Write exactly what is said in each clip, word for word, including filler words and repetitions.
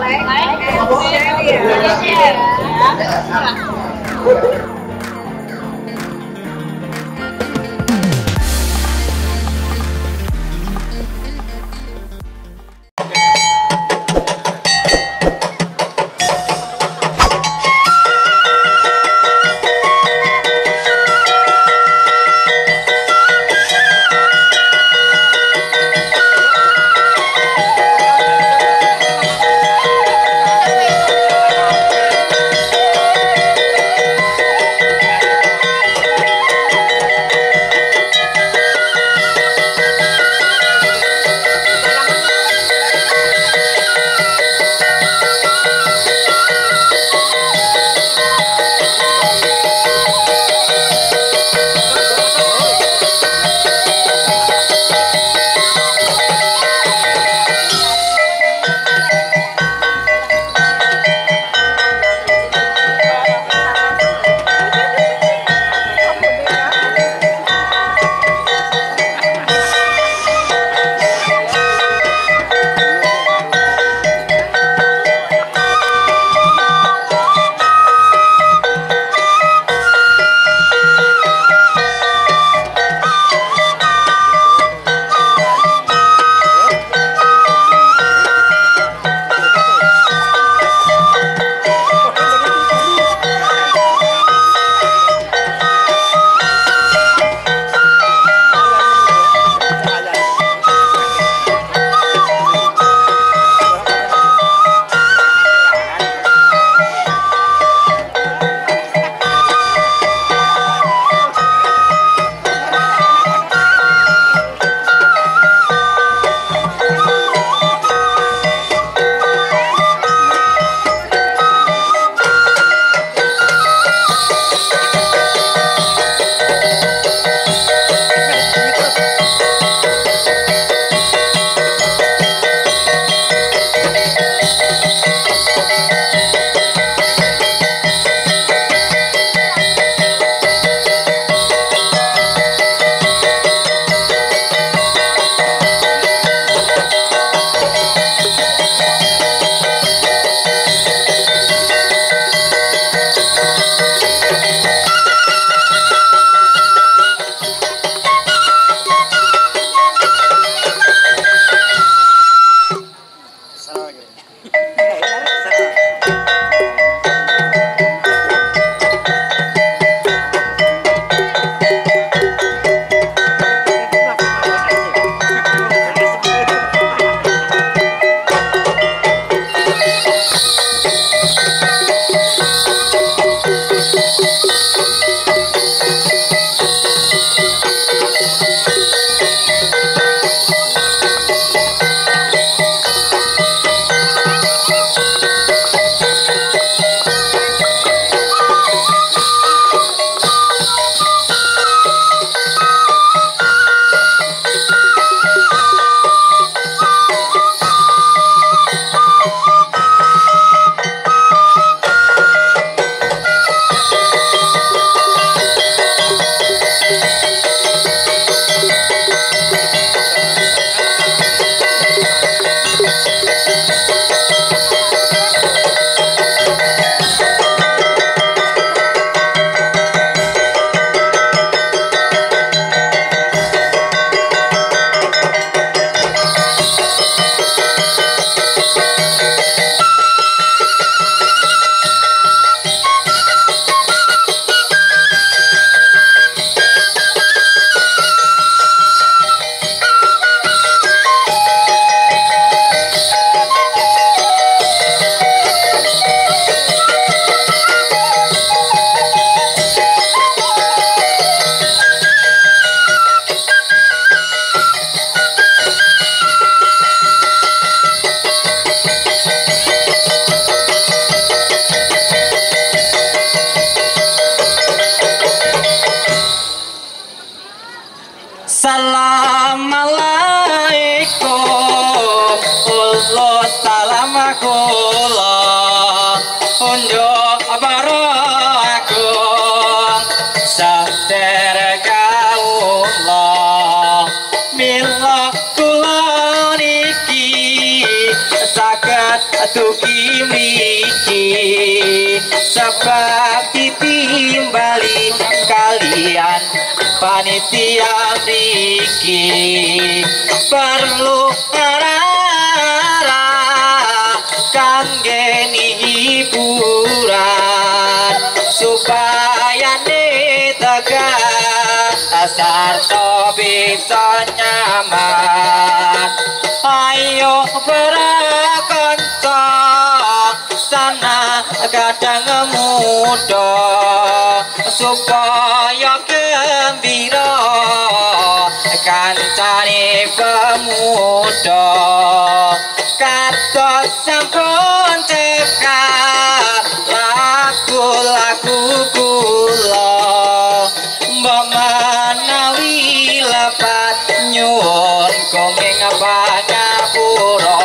like, and share. Ya. tuki mriki sebab ditimbali kalian panitia mriki perlu arah kangge hiburan supaya tegak sarta bisa nyaman ayo berkanca sana kadang muda supaya gembira kancane pemuda kados sampun cekak lagu-lagu kula mbok menawi lepat nyuwun kenging pangapura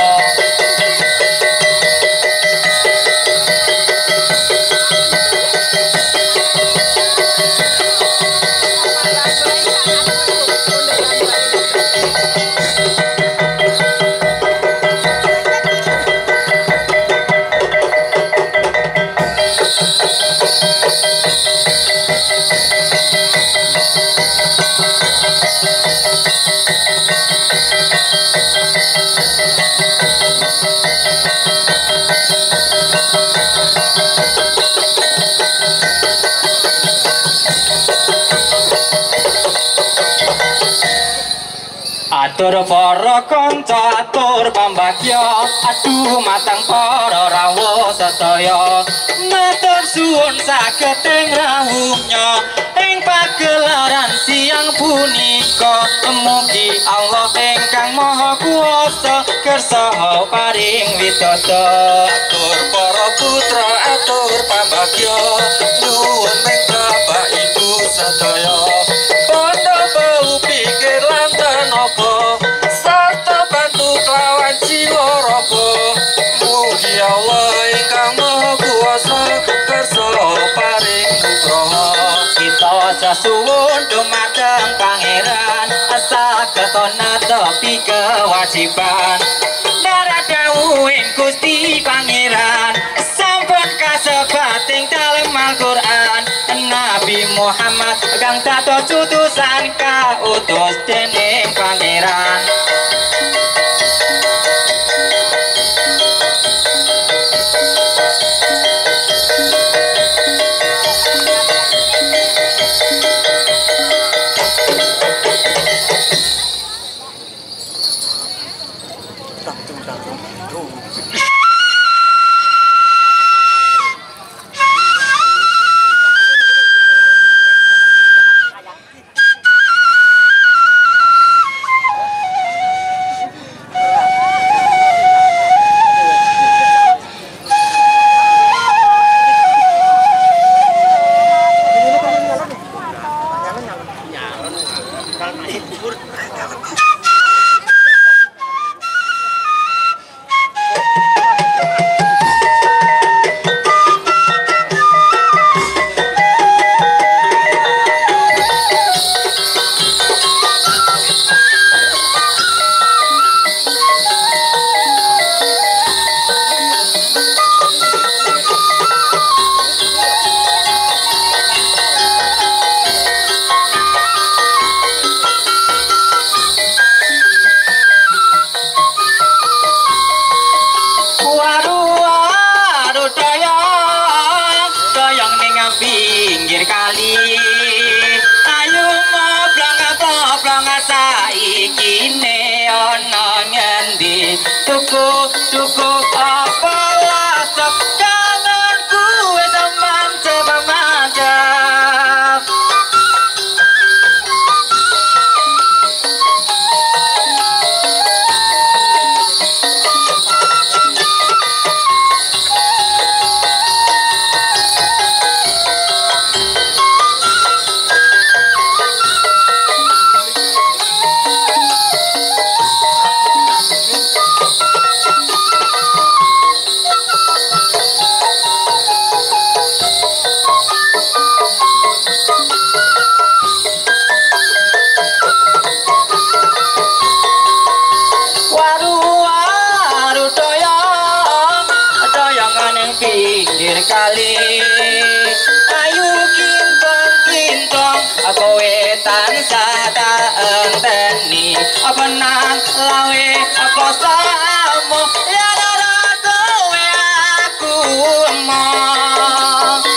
atur para kanca atur pambagya aduh matang para rawuh sedaya matur suwun saged rawuhnya ing pagelaran siang punika mugi Allah ingkang maha kuwasa kersa paring widodha atur para putra atur pambagya nyuwun ing bapak ibu sedaya padha bau pikir lan tenapa sarta bantu kelawan jiwa rapa mugi Allah ingkang maha kuwasa kersa paring nugraha kita sesuwun dumateng pangeran saged netepi kewajiban darah dawuhing Gusti Pangeran sampun kasebat ing dalem Al-Qur'an Nabi Muhammad kang dados utusan kautus dening Pangeran pinggir kali ayo moblong moblong saiki ne ana ngendi tuku tuku apa lasep kangenku wis mantep mantep kali ayu kintong kintong kowe tansah tak enteni benang lawe kosamu ya ora kowe aku emang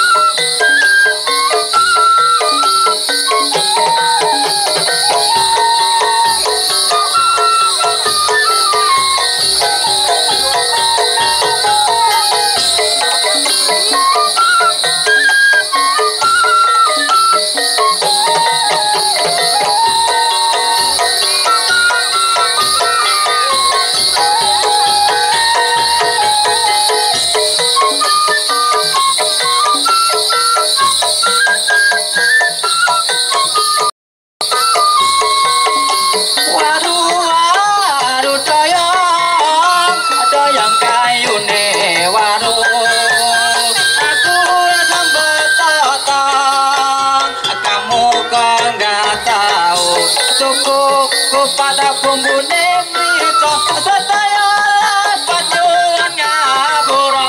pada bumbune mrica sedaya panyuwun ngapura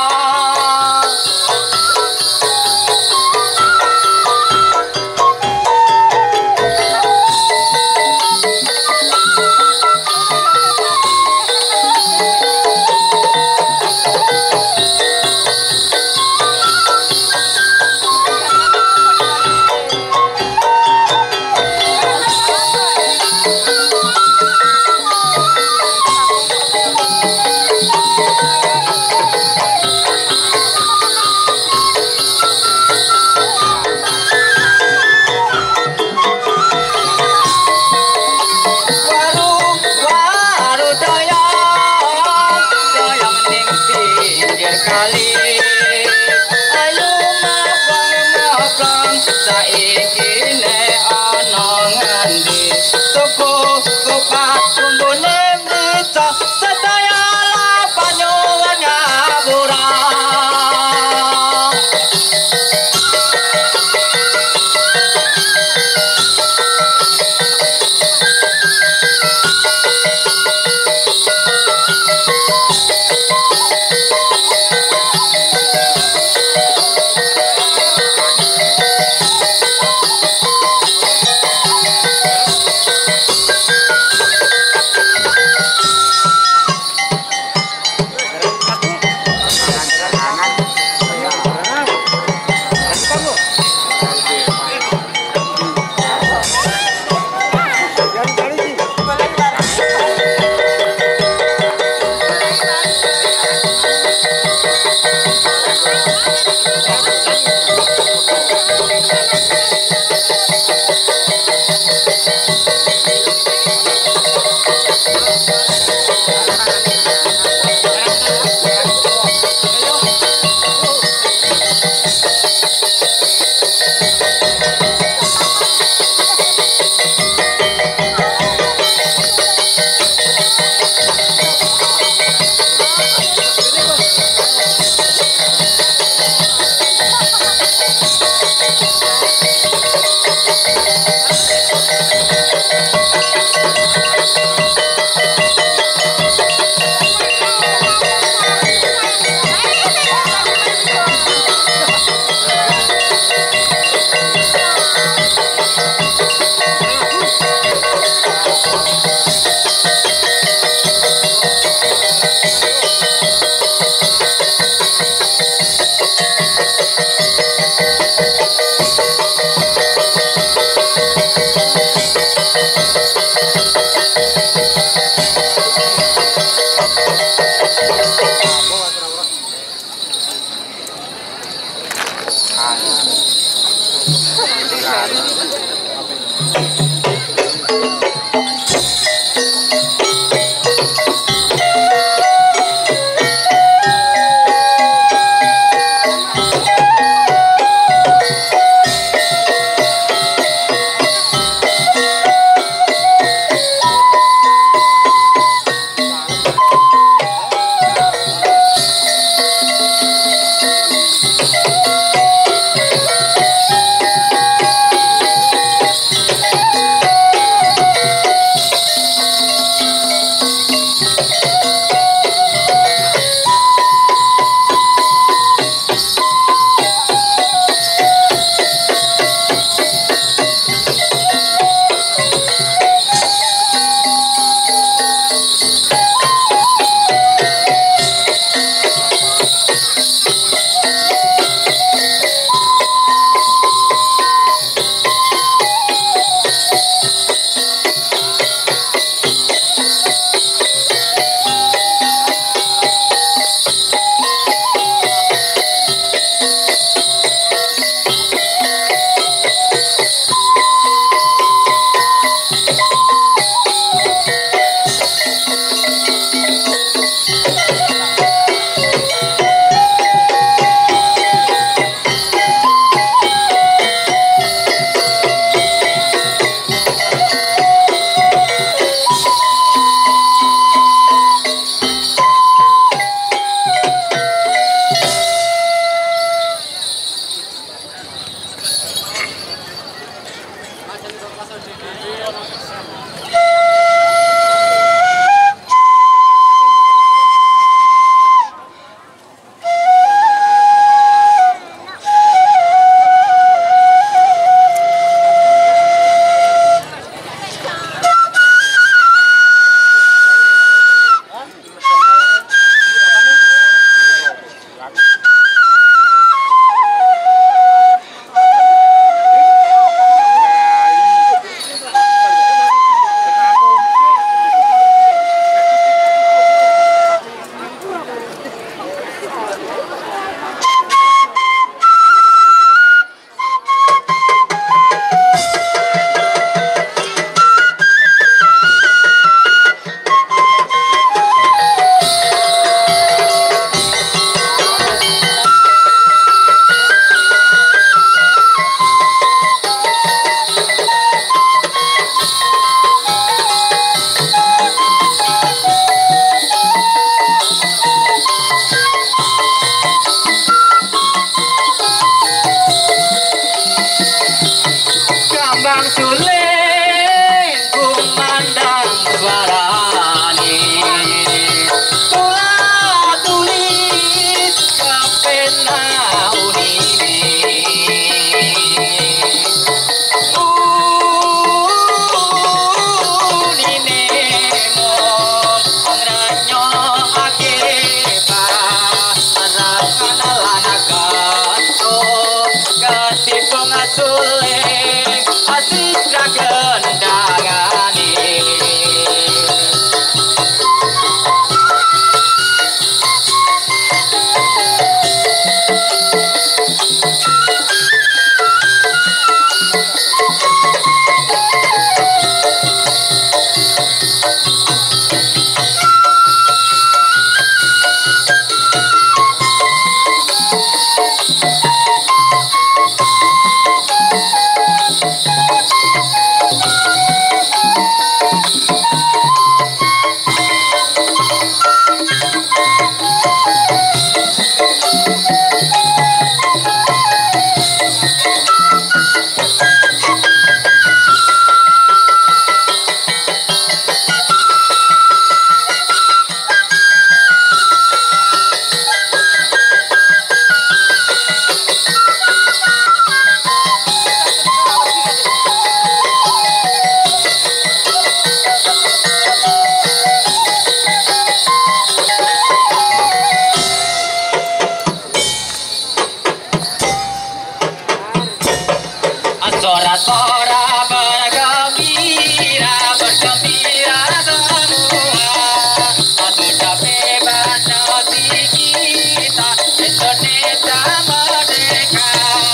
Sorak-sorak bergembira, bergembira semua. Sudah bebas negeri kita, Indonesia merdeka.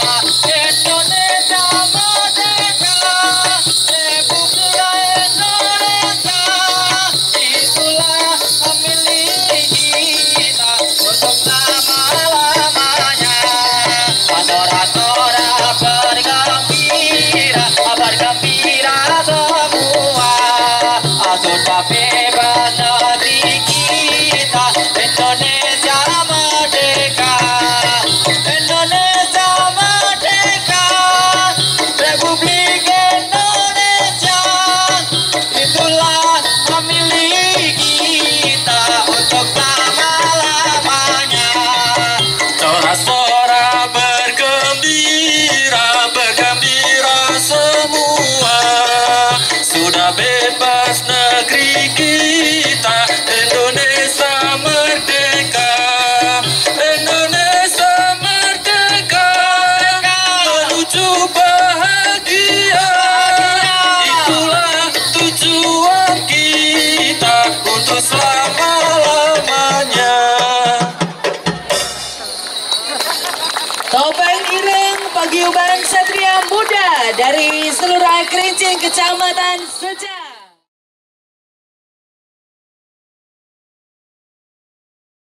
Indonesia merdeka, Republik Indonesia. Itulah milik kita untuk selama-lamanya. Sorak-sorak bergembira, bergembira semua. Sudah bebas negeri kita, Indonesia merdeka. Indonesia merdeka, Republik Indonesia. Itulah milik kita untuk selama-lamanya. Sorak-sorak bergembira, bergembira semua. Sudah bebas negeri kita, Indonesia merdeka. Indonesia merdeka, menuju bahagia. Itulah tujuan kita untuk selama-lamanya. Topeng Ireng Paguyuban Satria Muda dari seluruh Kerincing Kecamatan Secang.